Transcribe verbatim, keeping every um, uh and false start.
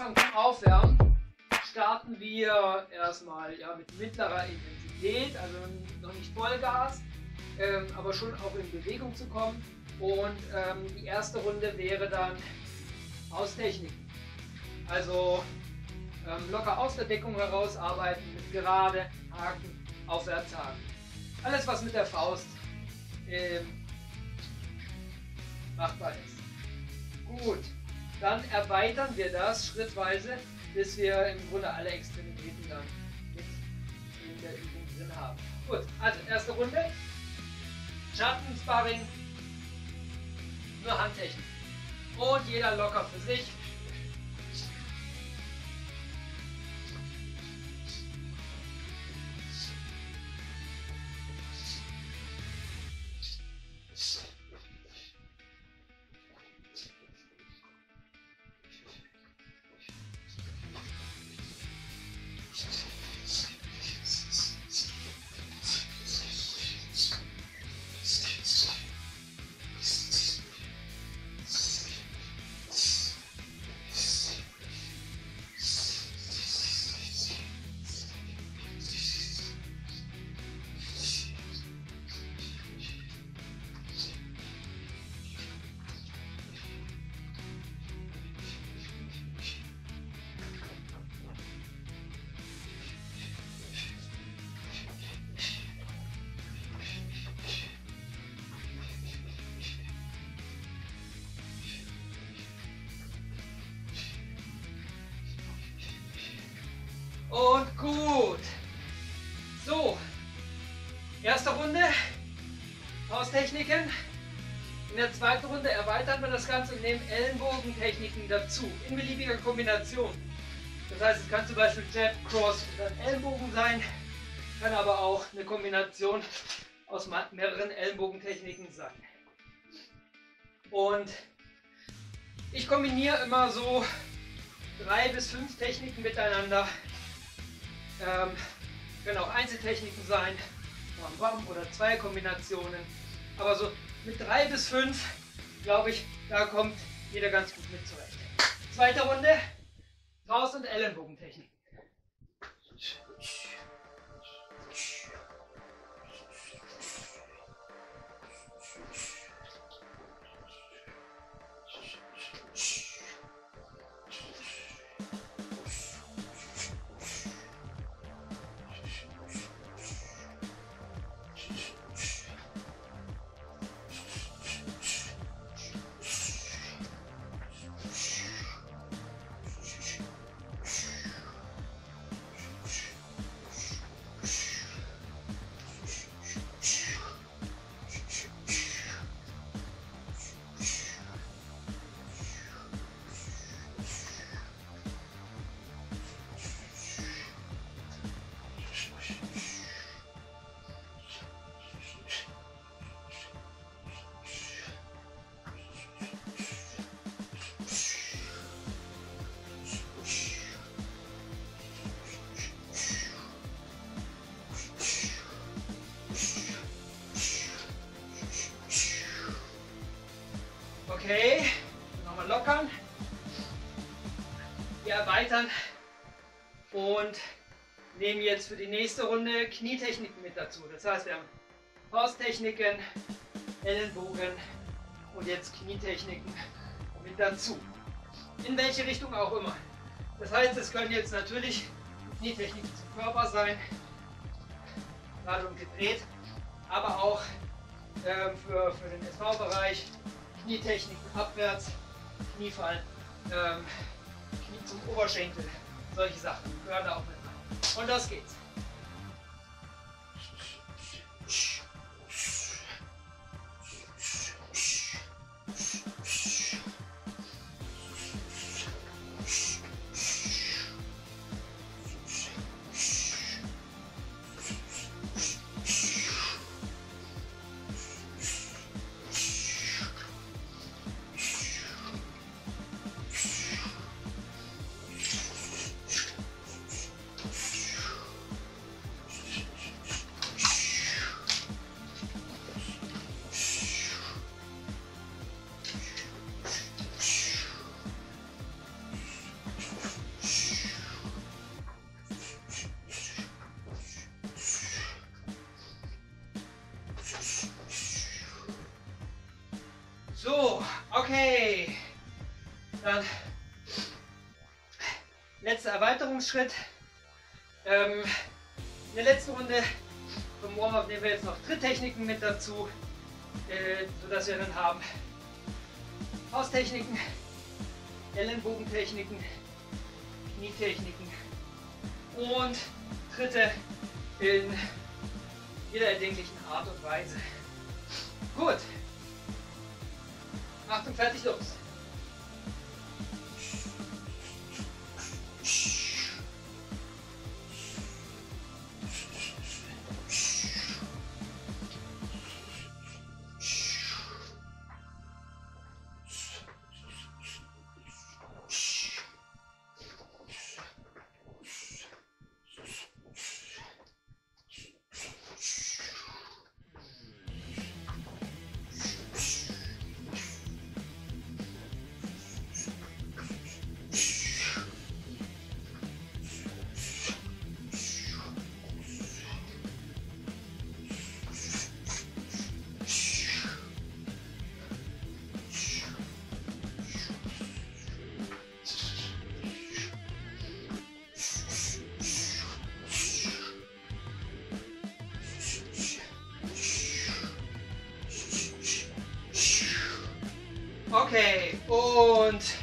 Anfang zum Aufwärmen starten wir erstmal ja, mit mittlerer Intensität, also noch nicht Vollgas, ähm, aber schon auch in Bewegung zu kommen. Und ähm, die erste Runde wäre dann Austechniken. Also ähm, locker aus der Deckung heraus arbeiten mit Gerade, Haken, Aufwärtshaken. Alles, was mit der Faust ähm, machbar ist. Gut, dann erweitern wir das schrittweise, bis wir im Grunde alle Extremitäten dann mit in der Übung drin haben. Gut, also erste Runde. Schattensparring, nur Handtechnik. Und jeder locker für sich. Und gut. So, erste Runde Fausttechniken. In der zweiten Runde erweitern wir das Ganze und nehmen Ellenbogentechniken dazu, in beliebiger Kombination. Das heißt, es kann zum Beispiel Jab, Cross und dann Ellenbogen sein, kann aber auch eine Kombination aus mehreren Ellenbogentechniken sein. Und ich kombiniere immer so drei bis fünf Techniken miteinander. Ähm, können auch Einzeltechniken sein, Bam Bam oder zwei Kombinationen. Aber so mit drei bis fünf, glaube ich, da kommt jeder ganz gut mit zurecht. Zweite Runde, Faust- und Ellenbogentechnik. Okay, nochmal lockern. Wir erweitern und nehmen jetzt für die nächste Runde Knietechniken mit dazu. Das heißt, wir haben Fausttechniken, Ellenbogen und jetzt Knietechniken mit dazu. In welche Richtung auch immer. Das heißt, es können jetzt natürlich Knietechniken zum Körper sein, gerade und gedreht, aber auch ähm, für, für den S V-Bereich. Knietechniken abwärts, Kniefall, ähm, Knie zum Oberschenkel, solche Sachen gehören da auch mit rein. Und das geht's. Okay, dann letzter Erweiterungsschritt. Ähm, in der letzten Runde vom Warm-up nehmen wir jetzt noch Tritttechniken mit dazu, äh, sodass wir dann haben Fausttechniken, Ellenbogentechniken, Knietechniken und Tritte in jeder erdenklichen Art und Weise. Gut. Achtung, fertig, los. Okay, und